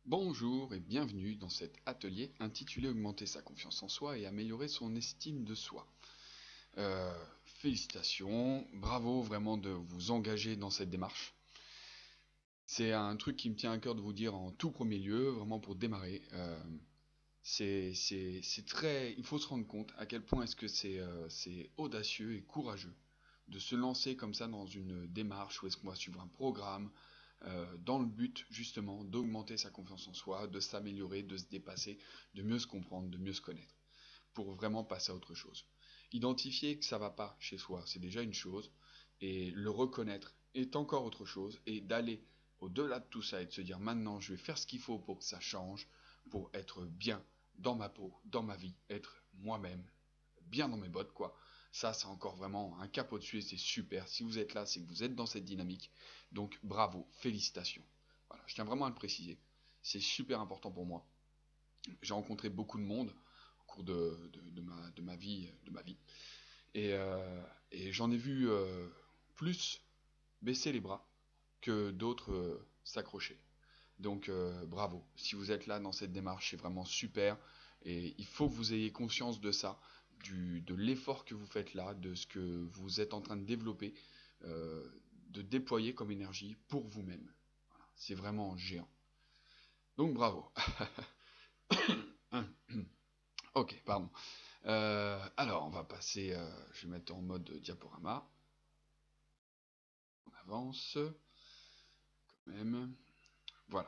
Bonjour et bienvenue dans cet atelier intitulé Augmenter sa confiance en soi et améliorer son estime de soi. Félicitations, bravo vraiment de vous engager dans cette démarche. C'est un truc qui me tient à cœur de vous dire en tout premier lieu, vraiment pour démarrer. C'est très, il faut se rendre compte à quel point est-ce que c'est audacieux et courageux de se lancer comme ça dans une démarche où est-ce qu'on va suivre un programme dans le but justement d'augmenter sa confiance en soi, de s'améliorer, de se dépasser, de mieux se comprendre, de mieux se connaître, pour vraiment passer à autre chose. Identifier que ça va pas chez soi, c'est déjà une chose, et le reconnaître est encore autre chose, et d'aller au-delà de tout ça et de se dire maintenant je vais faire ce qu'il faut pour que ça change, pour être bien dans ma peau, dans ma vie, être moi-même, bien dans mes bottes quoi. Ça, c'est encore vraiment un cap au-dessus et c'est super. Si vous êtes là, c'est que vous êtes dans cette dynamique. Donc bravo, félicitations. Voilà, je tiens vraiment à le préciser. C'est super important pour moi. J'ai rencontré beaucoup de monde au cours de ma vie. Et j'en ai vu plus baisser les bras que d'autres s'accrocher. Donc bravo, si vous êtes là dans cette démarche, c'est vraiment super. Et il faut que vous ayez conscience de ça, de l'effort que vous faites là, de ce que vous êtes en train de développer, euh, de déployer comme énergie pour vous-même. Voilà, c'est vraiment géant. Donc bravo. Ok, pardon. Alors, on va passer, je vais mettre en mode diaporama. On avance, quand même. Voilà.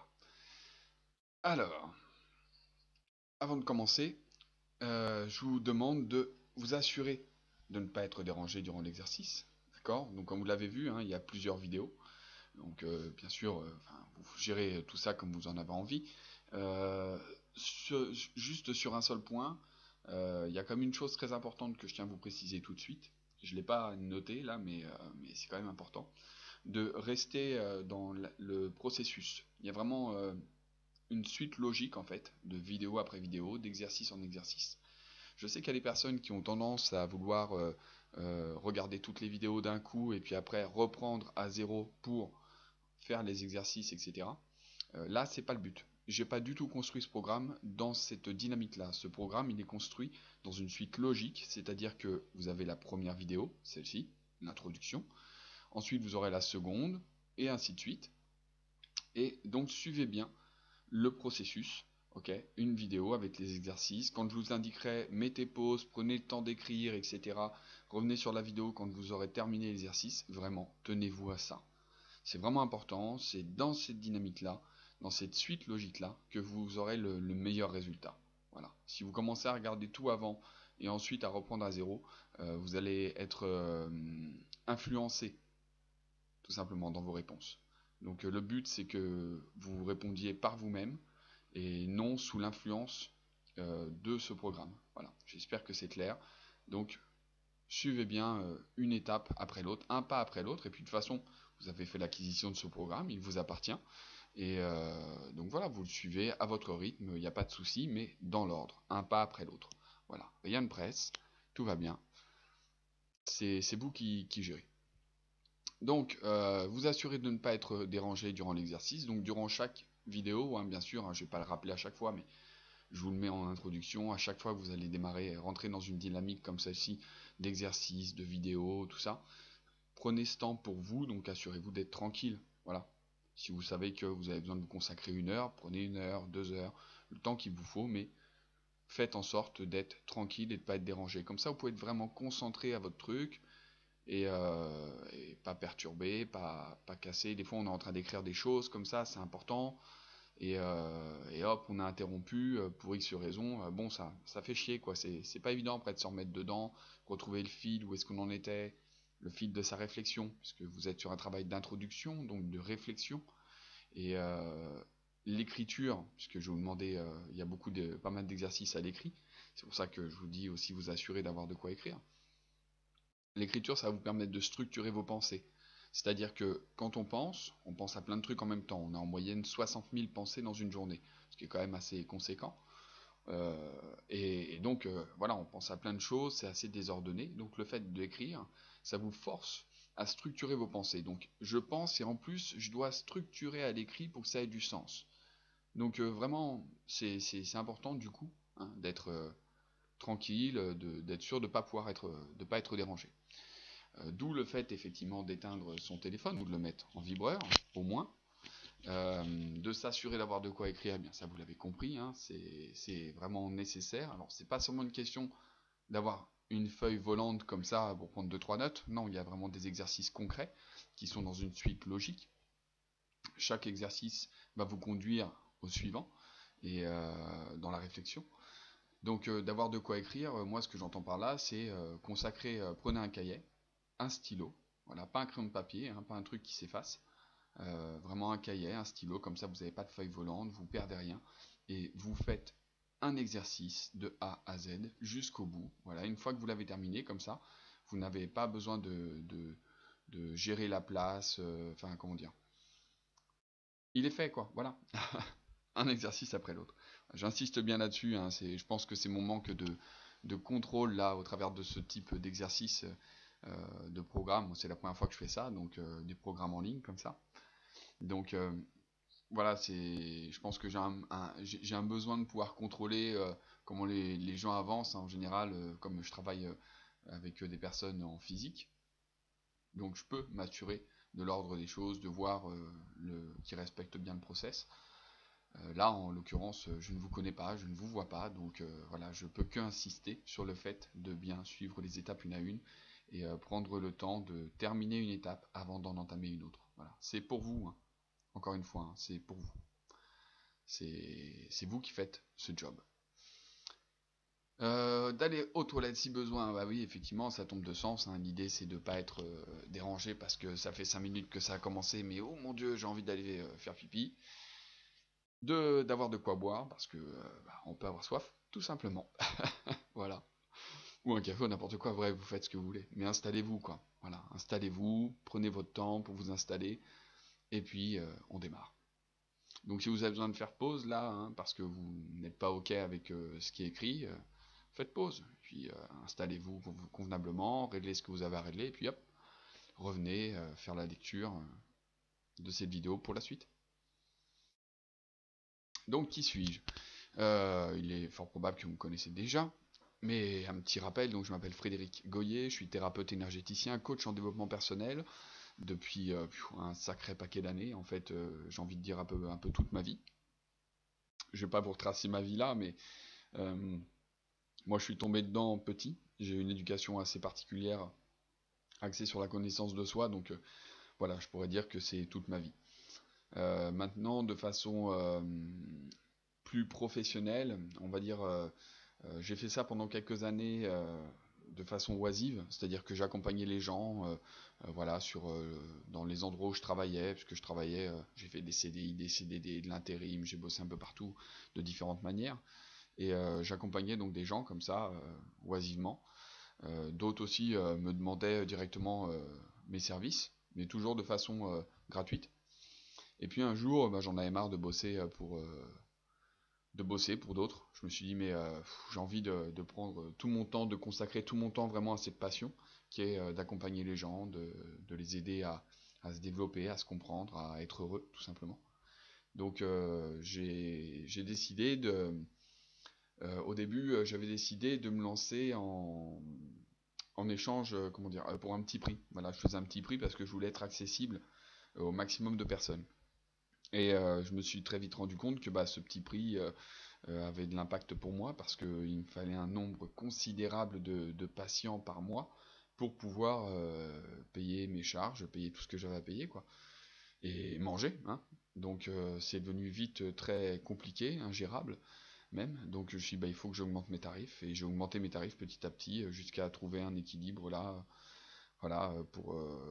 Alors, avant de commencer, je vous demande de vous assurer de ne pas être dérangé durant l'exercice. D'accord? Donc, comme vous l'avez vu, hein, il y a plusieurs vidéos. Donc, bien sûr, vous gérez tout ça comme vous en avez envie. Euh, Juste sur un seul point, il y a quand même une chose très importante que je tiens à vous préciser tout de suite. Je ne l'ai pas noté là, mais c'est quand même important. De rester dans le processus. Il y a vraiment une suite logique en fait, de vidéo après vidéo, d'exercice en exercice. Je sais qu'il y a des personnes qui ont tendance à vouloir regarder toutes les vidéos d'un coup et puis après reprendre à zéro pour faire les exercices, etc. Là, c'est pas le but. J'ai pas du tout construit ce programme dans cette dynamique-là. Ce programme, il est construit dans une suite logique, c'est-à-dire que vous avez la première vidéo, celle-ci, l'introduction. Ensuite, vous aurez la seconde, et ainsi de suite. Et donc, suivez bien le processus. Ok, une vidéo avec les exercices. Quand je vous indiquerai, mettez pause, prenez le temps d'écrire, etc. Revenez sur la vidéo quand vous aurez terminé l'exercice. Vraiment, tenez-vous à ça. C'est vraiment important. C'est dans cette dynamique-là, dans cette suite logique-là, que vous aurez le meilleur résultat. Voilà. Si vous commencez à regarder tout avant et ensuite à reprendre à zéro, vous allez être influencé tout simplement dans vos réponses. Donc le but c'est que vous répondiez par vous-même et non sous l'influence de ce programme. Voilà, j'espère que c'est clair. Donc suivez bien une étape après l'autre, un pas après l'autre, et puis de toute façon, vous avez fait l'acquisition de ce programme, il vous appartient. Et donc voilà, vous le suivez à votre rythme, il n'y a pas de souci, mais dans l'ordre, un pas après l'autre. Voilà, rien ne presse, tout va bien, c'est vous qui gérez. Donc, vous assurez de ne pas être dérangé durant l'exercice. Donc, durant chaque vidéo, hein, bien sûr, hein, je ne vais pas le rappeler à chaque fois, mais je vous le mets en introduction. À chaque fois que vous allez démarrer, rentrer dans une dynamique comme celle-ci, d'exercice, de vidéo, tout ça, prenez ce temps pour vous. Donc, assurez-vous d'être tranquille. Voilà. Si vous savez que vous avez besoin de vous consacrer 1 heure, prenez 1 heure, 2 heures, le temps qu'il vous faut, mais faites en sorte d'être tranquille et de ne pas être dérangé. Comme ça, vous pouvez être vraiment concentré à votre truc et pas perturbé, pas cassé. Des fois, on est en train d'écrire des choses comme ça, c'est important. Et hop, on a interrompu pour X raison. Bon, ça fait chier, quoi. C'est pas évident après de se remettre dedans, retrouver le fil, où est-ce qu'on en était, le fil de sa réflexion, puisque vous êtes sur un travail d'introduction, donc de réflexion. Et l'écriture, puisque je vais vous demander, il y a pas mal d'exercices à l'écrit. C'est pour ça que je vous dis aussi vous assurer d'avoir de quoi écrire. L'écriture, ça va vous permettre de structurer vos pensées. C'est-à-dire que quand on pense à plein de trucs en même temps. On a en moyenne 60 000 pensées dans une journée, ce qui est quand même assez conséquent. Et donc, voilà, on pense à plein de choses, c'est assez désordonné. Donc, le fait d'écrire, ça vous force à structurer vos pensées. Donc, je pense et en plus, je dois structurer à l'écrit pour que ça ait du sens. Donc vraiment, c'est important du coup, hein, d'être tranquille, d'être sûr de pas être dérangé. D'où le fait effectivement d'éteindre son téléphone ou de le mettre en vibreur, au moins. De s'assurer d'avoir de quoi écrire, eh bien ça vous l'avez compris, hein, c'est vraiment nécessaire. Alors c'est pas seulement une question d'avoir une feuille volante comme ça pour prendre deux trois notes. Non, il y a vraiment des exercices concrets qui sont dans une suite logique. Chaque exercice va vous conduire au suivant et dans la réflexion. Donc d'avoir de quoi écrire, moi ce que j'entends par là, c'est consacrer, prenez un cahier, un stylo, voilà, pas un crayon de papier, hein, pas un truc qui s'efface, vraiment un cahier, un stylo, comme ça vous n'avez pas de feuille volante, vous perdez rien, et vous faites un exercice de A à Z jusqu'au bout. Voilà, une fois que vous l'avez terminé, comme ça, vous n'avez pas besoin de gérer la place, enfin comment dire. Il est fait quoi, voilà. Un exercice après l'autre. J'insiste bien là-dessus, hein, je pense que c'est mon manque de contrôle là au travers de ce type d'exercice de programme. C'est la première fois que je fais ça, donc des programmes en ligne comme ça. Donc voilà, je pense que j'ai un besoin de pouvoir contrôler comment les gens avancent, hein, en général, comme je travaille avec des personnes en physique. Donc je peux m'assurer de l'ordre des choses, de voir qu'ils respectent bien le process. Là, en l'occurrence, je ne vous connais pas, je ne vous vois pas, donc voilà, je peux qu'insister sur le fait de bien suivre les étapes une à une et prendre le temps de terminer une étape avant d'en entamer une autre. Voilà, c'est pour vous, hein. Encore une fois, hein, c'est pour vous. C'est vous qui faites ce job. D'aller aux toilettes si besoin, bah oui, effectivement, ça tombe de sens, hein. L'idée, c'est de ne pas être dérangé parce que ça fait 5 minutes que ça a commencé, mais oh mon dieu, j'ai envie d'aller faire pipi. D'avoir de quoi boire parce que bah, on peut avoir soif, tout simplement. Voilà. Ou un café ou n'importe quoi, bref, vous faites ce que vous voulez. Mais installez-vous, quoi. Voilà, installez-vous, prenez votre temps pour vous installer, et puis on démarre. Donc si vous avez besoin de faire pause là, hein, parce que vous n'êtes pas OK avec ce qui est écrit, faites pause. Puis installez-vous convenablement, réglez ce que vous avez à régler, et puis hop, revenez faire la lecture de cette vidéo pour la suite. Donc qui suis-je? Il est fort probable que vous me connaissez déjà, mais un petit rappel, donc je m'appelle Frédéric Goyer, je suis thérapeute énergéticien, coach en développement personnel depuis un sacré paquet d'années, en fait j'ai envie de dire un peu toute ma vie. Je vais pas vous retracer ma vie là, mais euh, moi je suis tombé dedans petit, j'ai eu une éducation assez particulière axée sur la connaissance de soi, donc voilà, je pourrais dire que c'est toute ma vie. Maintenant, de façon plus professionnelle, on va dire j'ai fait ça pendant quelques années de façon oisive, c'est-à-dire que j'accompagnais les gens, voilà, dans les endroits où je travaillais, puisque je travaillais, j'ai fait des CDI, des CDD, de l'intérim, j'ai bossé un peu partout de différentes manières, et j'accompagnais donc des gens comme ça, oisivement. D'autres aussi me demandaient directement mes services, mais toujours de façon gratuite. Et puis un jour, bah, j'en avais marre de bosser pour d'autres. Je me suis dit, mais j'ai envie de prendre tout mon temps, de consacrer tout mon temps vraiment à cette passion, qui est d'accompagner les gens, de les aider à se développer, à se comprendre, à être heureux, tout simplement. Donc j'ai décidé au début, j'avais décidé de me lancer en échange, comment dire, pour un petit prix. Voilà, je faisais un petit prix parce que je voulais être accessible au maximum de personnes. Et je me suis très vite rendu compte que bah, ce petit prix avait de l'impact pour moi parce qu'il me fallait un nombre considérable de patients par mois pour pouvoir payer mes charges, payer tout ce que j'avais à payer, quoi. Et manger, hein. Donc c'est devenu vite très compliqué, ingérable même. Donc je me suis dit, bah, il faut que j'augmente mes tarifs. Et j'ai augmenté mes tarifs petit à petit jusqu'à trouver un équilibre là, voilà, pour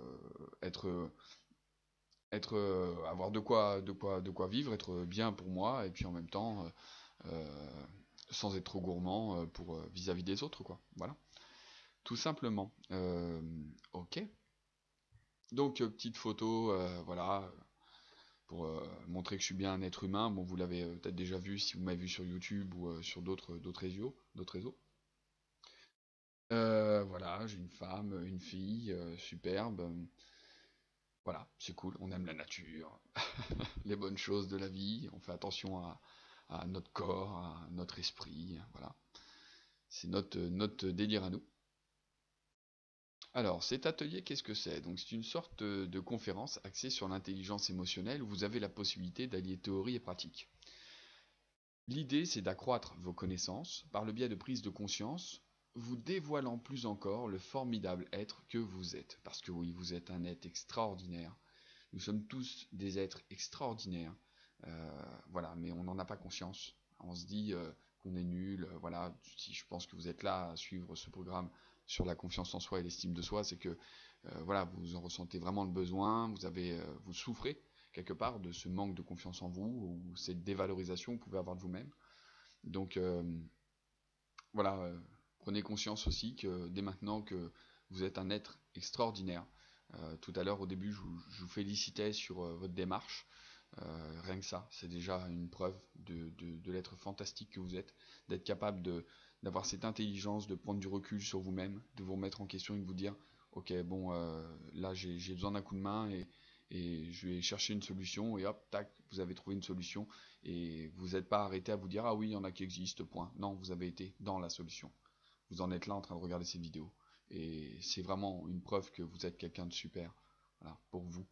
avoir de quoi vivre, être bien pour moi, et puis en même temps, euh, sans être trop gourmand pour vis-à-vis des autres, quoi. Voilà, tout simplement. Ok. Donc petite photo, voilà, pour montrer que je suis bien un être humain. Bon, vous l'avez peut-être déjà vu si vous m'avez vu sur YouTube ou sur d'autres réseaux. Voilà, j'ai une femme, une fille, superbe. Voilà, c'est cool, on aime la nature, les bonnes choses de la vie, on fait attention à notre corps, à notre esprit, voilà. C'est notre délire à nous. Alors, cet atelier, qu'est-ce que c'est? Donc, c'est une sorte de conférence axée sur l'intelligence émotionnelle où vous avez la possibilité d'allier théorie et pratique. L'idée, c'est d'accroître vos connaissances par le biais de prise de conscience, vous dévoilant plus encore le formidable être que vous êtes. Parce que oui, vous êtes un être extraordinaire. Nous sommes tous des êtres extraordinaires. Voilà, mais on n'en a pas conscience. On se dit qu'on est nul. Voilà, si je pense que vous êtes là à suivre ce programme sur la confiance en soi et l'estime de soi, c'est que voilà, vous en ressentez vraiment le besoin. Vous souffrez quelque part de ce manque de confiance en vous ou cette dévalorisation que vous pouvez avoir de vous-même. Donc voilà, prenez conscience aussi que dès maintenant que vous êtes un être extraordinaire. Tout à l'heure, au début, je vous félicitais sur votre démarche. Rien que ça, c'est déjà une preuve de l'être fantastique que vous êtes, d'être capable d'avoir cette intelligence, de prendre du recul sur vous-même, de vous remettre en question et de vous dire, ok, bon, là j'ai besoin d'un coup de main et je vais chercher une solution et hop, tac, vous avez trouvé une solution et vous n'êtes pas arrêté à vous dire, ah oui, il y en a qui existent, point. Non, vous avez été dans la solution. Vous en êtes là en train de regarder cette vidéo et c'est vraiment une preuve que vous êtes quelqu'un de super, voilà, pour vous.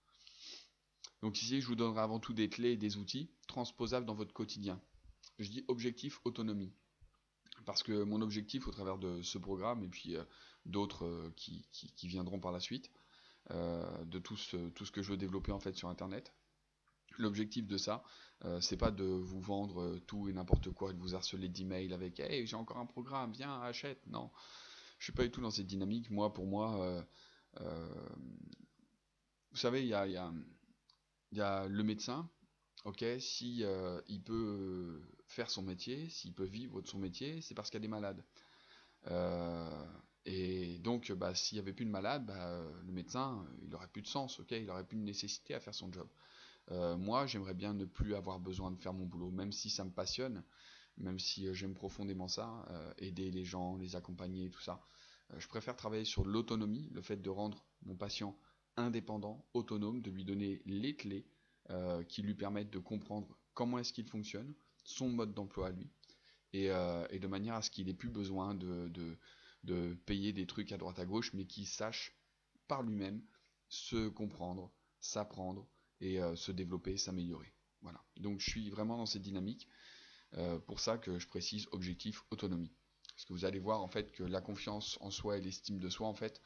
Donc ici, je vous donnerai avant tout des clés et des outils transposables dans votre quotidien. Je dis objectif autonomie, parce que mon objectif au travers de ce programme, et puis d'autres qui viendront par la suite, de tout ce que je veux développer en fait sur Internet, l'objectif de ça, c'est pas de vous vendre tout et n'importe quoi, de vous harceler d'emails avec «Hey, j'ai encore un programme, viens, achète». Non, je suis pas du tout dans cette dynamique. Moi, pour moi, euh, vous savez, il y a le médecin. Ok, si il peut faire son métier, s'il peut vivre de son métier, c'est parce qu'il y a des malades. Euh, et donc, bah, s'il n'y avait plus de malades, bah, le médecin, il aurait plus de sens, ok, il aurait plus de nécessité à faire son job. Moi, j'aimerais bien ne plus avoir besoin de faire mon boulot, même si ça me passionne, même si j'aime profondément ça, aider les gens, les accompagner, tout ça. Je préfère travailler sur l'autonomie, le fait de rendre mon patient indépendant, autonome, de lui donner les clés qui lui permettent de comprendre comment est-ce qu'il fonctionne, son mode d'emploi à lui, et de manière à ce qu'il ait plus besoin de payer des trucs à droite à gauche, mais qu'il sache par lui-même se comprendre, s'apprendre et se développer, s'améliorer. Voilà. Donc je suis vraiment dans cette dynamique. Pour ça que je précise objectif autonomie. Parce que vous allez voir en fait que la confiance en soi et l'estime de soi en fait,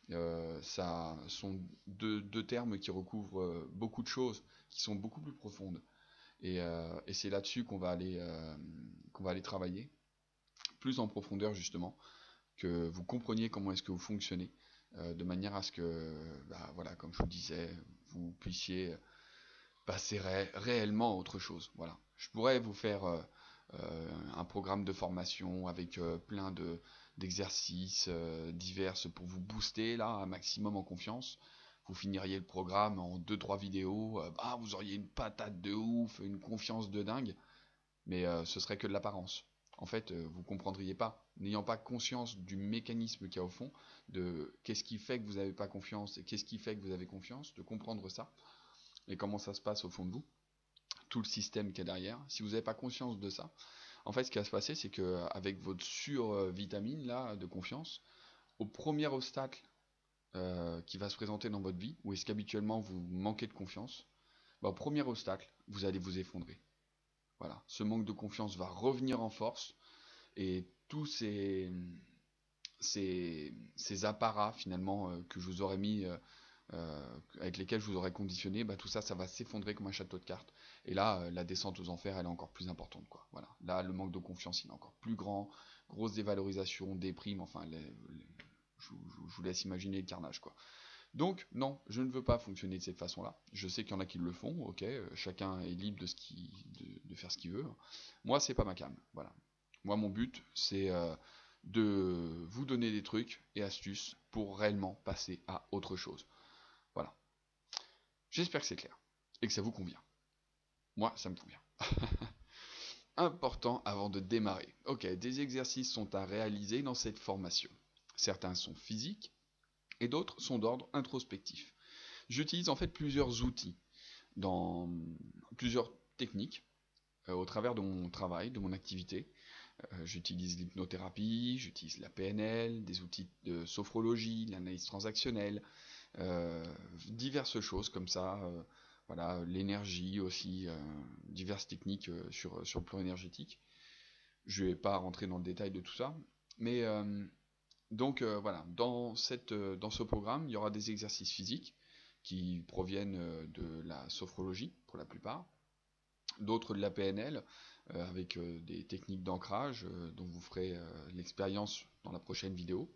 ça sont deux termes qui recouvrent beaucoup de choses, qui sont beaucoup plus profondes. Et c'est là-dessus qu'on va aller travailler, plus en profondeur justement, que vous compreniez comment est-ce que vous fonctionnez, de manière à ce que, bah, voilà, comme je vous disais, vous puissiez passer réellement à autre chose. Voilà. Je pourrais vous faire un programme de formation avec plein d'exercices divers pour vous booster là un maximum en confiance. Vous finiriez le programme en deux-trois vidéos, vous auriez une patate de ouf, une confiance de dingue, mais ce serait que de l'apparence. En fait, vous comprendriez pas, n'ayant pas conscience du mécanisme qu'il y a au fond, de qu'est-ce qui fait que vous n'avez pas confiance et qu'est-ce qui fait que vous avez confiance, de comprendre ça et comment ça se passe au fond de vous, tout le système qu'il y a derrière. Si vous n'avez pas conscience de ça, en fait, ce qui va se passer, c'est que avec votre survitamine là de confiance, au premier obstacle qui va se présenter dans votre vie, où est-ce qu'habituellement vous manquez de confiance, bah, au premier obstacle, vous allez vous effondrer. Voilà, ce manque de confiance va revenir en force et tous ces apparats finalement que je vous aurais mis, avec lesquels je vous aurais conditionné, bah, tout ça, ça va s'effondrer comme un château de cartes. Et là, la descente aux enfers, elle est encore plus importante, quoi. Voilà. Là, le manque de confiance, il est encore plus grand. Grosse dévalorisation, déprime, enfin, je vous laisse imaginer le carnage, quoi. Donc, non, je ne veux pas fonctionner de cette façon-là. Je sais qu'il y en a qui le font, ok, chacun est libre de faire ce qu'il veut. Moi, c'est pas ma came, voilà. Moi, mon but, c'est de vous donner des trucs et astuces pour réellement passer à autre chose. Voilà. J'espère que c'est clair et que ça vous convient. Moi, ça me convient. Important avant de démarrer. Ok, des exercices sont à réaliser dans cette formation. Certains sont physiques et d'autres sont d'ordre introspectif. J'utilise en fait plusieurs outils, dans plusieurs techniques, au travers de mon travail, de mon activité. J'utilise l'hypnothérapie, j'utilise la PNL, des outils de sophrologie, l'analyse transactionnelle, euh, diverses choses comme ça. Voilà, l'énergie aussi, diverses techniques sur le plan énergétique. Je ne vais pas rentrer dans le détail de tout ça, mais donc voilà, dans ce programme, il y aura des exercices physiques qui proviennent de la sophrologie pour la plupart, d'autres de la PNL avec des techniques d'ancrage dont vous ferez l'expérience dans la prochaine vidéo.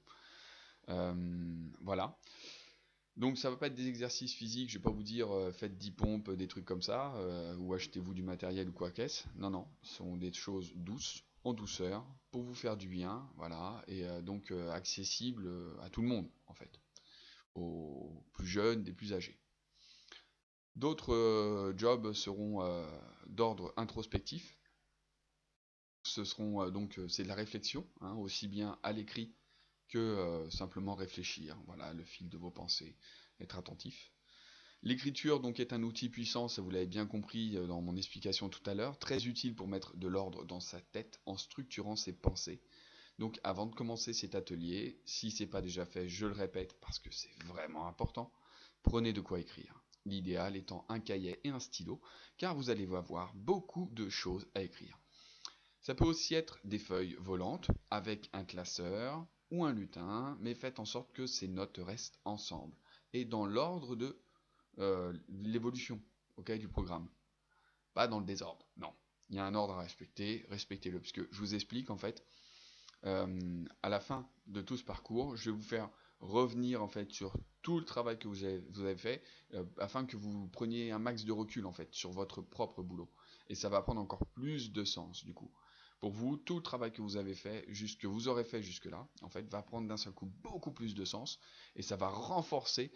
Voilà. Donc ça va pas être des exercices physiques, je vais pas vous dire faites 10 pompes, des trucs comme ça, ou achetez-vous du matériel ou quoi qu'est-ce. Non, non, ce sont des choses douces, en douceur, pour vous faire du bien, voilà, et donc accessibles à tout le monde, en fait, aux plus jeunes, des plus âgés. D'autres jobs seront d'ordre introspectif. Ce seront c'est de la réflexion, hein, aussi bien à l'écrit que simplement réfléchir. Voilà, le fil de vos pensées, être attentif. L'écriture donc est un outil puissant, ça vous l'avez bien compris dans mon explication tout à l'heure, très utile pour mettre de l'ordre dans sa tête en structurant ses pensées. Donc avant de commencer cet atelier, si ce n'est pas déjà fait, je le répète parce que c'est vraiment important, prenez de quoi écrire. L'idéal étant un cahier et un stylo, car vous allez avoir beaucoup de choses à écrire. Ça peut aussi être des feuilles volantes avec un classeur ou un lutin, mais faites en sorte que ces notes restent ensemble et dans l'ordre de l'évolution, okay, du programme. Pas dans le désordre, non. Il y a un ordre à respecter, respectez-le. Parce que je vous explique en fait, à la fin de tout ce parcours, je vais vous faire revenir en fait sur tout le travail que vous avez fait, afin que vous preniez un max de recul en fait sur votre propre boulot. Et ça va prendre encore plus de sens du coup. Pour vous, tout le travail que vous avez fait, que vous aurez fait jusque-là, en fait, va prendre d'un seul coup beaucoup plus de sens et ça va renforcer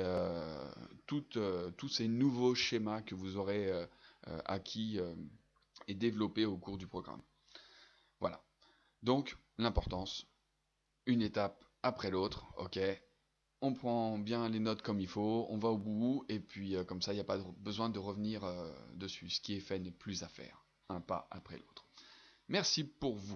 tous ces nouveaux schémas que vous aurez acquis et développés au cours du programme. Voilà. Donc, l'importance, une étape après l'autre, ok. On prend bien les notes comme il faut, on va au bout, et puis comme ça, il n'y a pas besoin de revenir dessus. Ce qui est fait n'est plus à faire. Un pas après l'autre. Merci pour vous.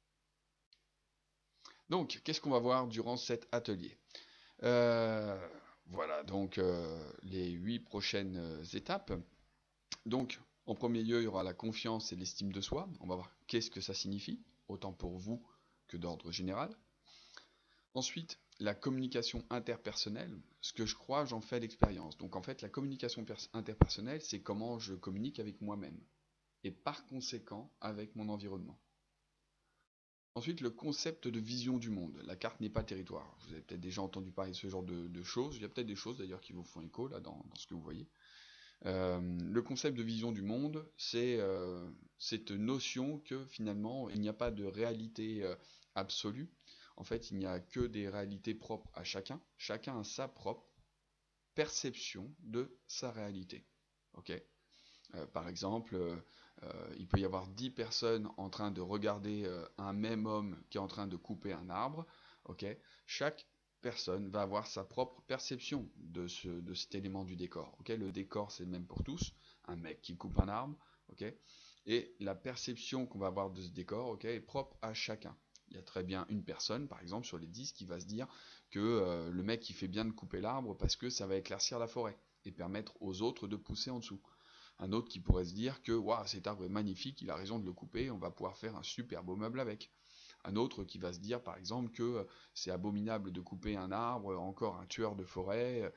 Donc, qu'est-ce qu'on va voir durant cet atelier? Euh, Voilà, donc les 8 prochaines étapes. Donc, en premier lieu, il y aura la confiance et l'estime de soi. On va voir qu'est-ce que ça signifie, autant pour vous que d'ordre général. Ensuite, la communication interpersonnelle. Ce que je crois, j'en fais l'expérience. Donc en fait, la communication interpersonnelle, c'est comment je communique avec moi-même. Et par conséquent, avec mon environnement. Ensuite, le concept de vision du monde. La carte n'est pas territoire. Vous avez peut-être déjà entendu parler de ce genre de choses. Il y a peut-être des choses d'ailleurs qui vous font écho là dans ce que vous voyez. Le concept de vision du monde, c'est cette notion que finalement, il n'y a pas de réalité absolue. En fait, il n'y a que des réalités propres à chacun. Chacun a sa propre perception de sa réalité. Ok. Par exemple, il peut y avoir 10 personnes en train de regarder un même homme qui est en train de couper un arbre. Ok. Chaque personne va avoir sa propre perception de cet élément du décor. Okay, le décor, c'est le même pour tous. Un mec qui coupe un arbre. Okay, et la perception qu'on va avoir de ce décor, okay, est propre à chacun. Il y a très bien une personne, par exemple, sur les 10 qui va se dire que le mec il fait bien de couper l'arbre parce que ça va éclaircir la forêt et permettre aux autres de pousser en dessous. Un autre qui pourrait se dire que wow, cet arbre est magnifique, il a raison de le couper, on va pouvoir faire un super beau meuble avec. Un autre qui va se dire par exemple que c'est abominable de couper un arbre, encore un tueur de forêt,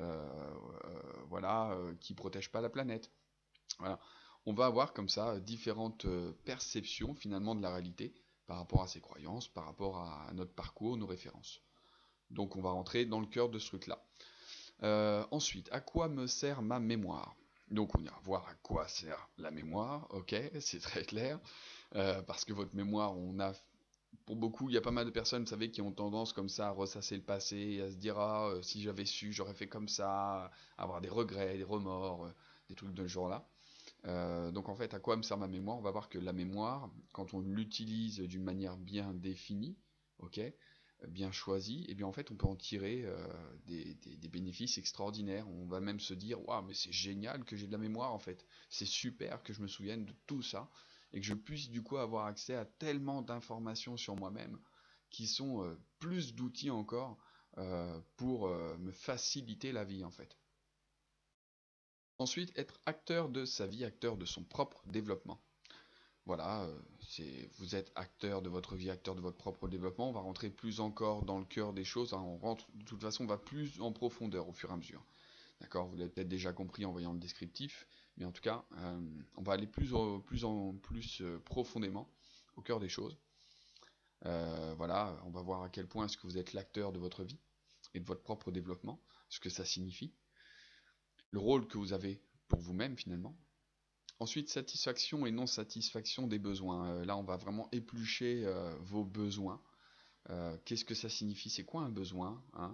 voilà, qui protège pas la planète. Voilà. On va avoir comme ça différentes perceptions finalement de la réalité par rapport à ses croyances, par rapport à notre parcours, nos références. Donc on va rentrer dans le cœur de ce truc-là. Ensuite, à quoi me sert ma mémoire? Donc on ira voir à quoi sert la mémoire, ok, c'est très clair, parce que votre mémoire, pour beaucoup, il y a pas mal de personnes, vous savez, qui ont tendance comme ça à ressasser le passé, et à se dire, ah, si j'avais su, j'aurais fait comme ça, à avoir des regrets, des remords, des trucs de ce genre-là. Donc en fait, à quoi me sert ma mémoire? On va voir que la mémoire, quand on l'utilise d'une manière bien définie, ok, bien choisi, et bien en fait on peut en tirer des bénéfices extraordinaires. On va même se dire waouh, mais c'est génial que j'ai de la mémoire en fait, c'est super que je me souvienne de tout ça et que je puisse du coup avoir accès à tellement d'informations sur moi-même qui sont plus d'outils encore pour me faciliter la vie en fait. Ensuite, être acteur de sa vie, acteur de son propre développement. Voilà, vous êtes acteur de votre vie, acteur de votre propre développement. On va rentrer plus encore dans le cœur des choses, hein. On rentre, de toute façon, on va plus en profondeur au fur et à mesure. D'accord, vous l'avez peut-être déjà compris en voyant le descriptif, mais en tout cas, on va aller plus profondément au cœur des choses. Voilà, on va voir à quel point est-ce que vous êtes l'acteur de votre vie et de votre propre développement, ce que ça signifie, le rôle que vous avez pour vous-même finalement. Ensuite, satisfaction et non-satisfaction des besoins. Là, on va vraiment éplucher vos besoins. Qu'est-ce que ça signifie? C'est quoi un besoin, hein?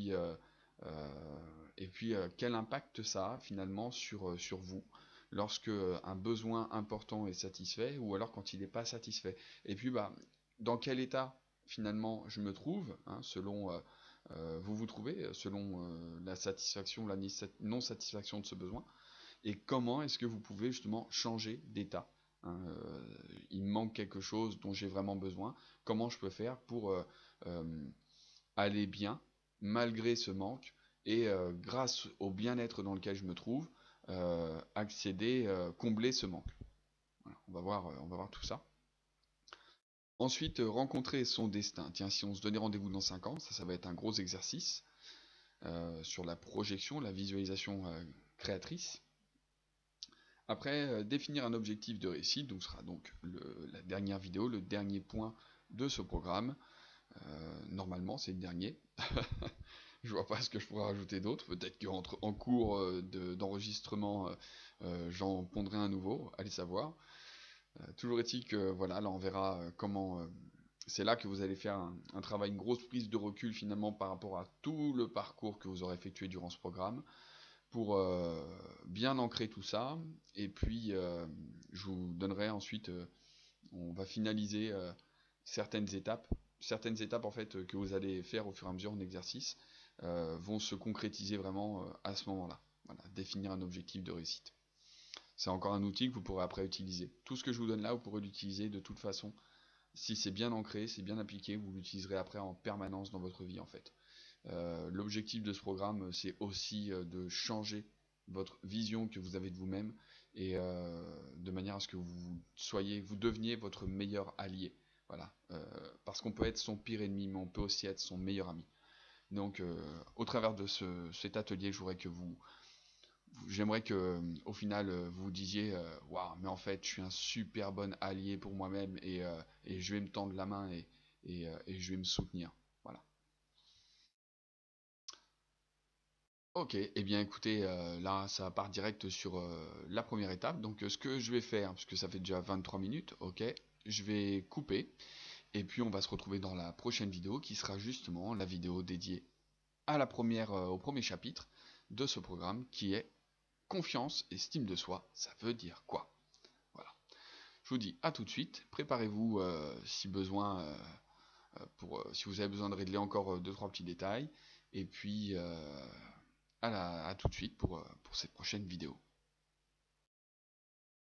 Quel impact ça a finalement sur vous lorsque un besoin important est satisfait ou alors quand il n'est pas satisfait. Et puis, bah, dans quel état finalement je me trouve, hein, selon vous vous trouvez, selon la satisfaction, la non-satisfaction de ce besoin et comment est-ce que vous pouvez justement changer d'état, hein, il me manque quelque chose dont j'ai vraiment besoin, comment je peux faire pour euh, aller bien malgré ce manque et grâce au bien-être dans lequel je me trouve, accéder, combler ce manque. Voilà, on va voir tout ça. Ensuite, rencontrer son destin. Tiens, si on se donnait rendez-vous dans 5 ans, ça va être un gros exercice sur la projection, la visualisation créatrice. Après, définir un objectif de réussite, donc ce sera donc la dernière vidéo, le dernier point de ce programme. Normalement, c'est le dernier. Je vois pas ce que je pourrais rajouter d'autre. Peut-être qu'en cours d'enregistrement, j'en pondrai un nouveau, allez savoir. Toujours est-il que voilà, là on verra comment. C'est là que vous allez faire un travail, une grosse prise de recul finalement par rapport à tout le parcours que vous aurez effectué durant ce programme pour bien ancrer tout ça. Et puis, je vous donnerai ensuite, on va finaliser certaines étapes. Certaines étapes en fait que vous allez faire au fur et à mesure en exercice vont se concrétiser vraiment à ce moment-là. Voilà, définir un objectif de réussite. C'est encore un outil que vous pourrez après utiliser. Tout ce que je vous donne là, vous pourrez l'utiliser de toute façon. Si c'est bien ancré, c'est bien appliqué, vous l'utiliserez après en permanence dans votre vie en fait. L'objectif de ce programme, c'est aussi de changer votre vision que vous avez de vous-même et de manière à ce que vous deveniez votre meilleur allié. Voilà, parce qu'on peut être son pire ennemi, mais on peut aussi être son meilleur ami. Donc, au travers de cet atelier, j'aimerais que, au final, vous vous disiez, waouh, mais en fait, je suis un super bon allié pour moi-même et je vais me tendre la main et je vais me soutenir. Voilà. Ok, eh bien écoutez, là ça part direct sur la première étape. Donc ce que je vais faire, puisque ça fait déjà 23 minutes, ok, je vais couper et puis on va se retrouver dans la prochaine vidéo qui sera justement la vidéo dédiée à au premier chapitre de ce programme qui est confiance et estime de soi. Ça veut dire quoi? Voilà. Je vous dis à tout de suite. Préparez-vous si besoin si vous avez besoin de régler encore deux trois petits détails. Et puis à tout de suite pour cette prochaine vidéo.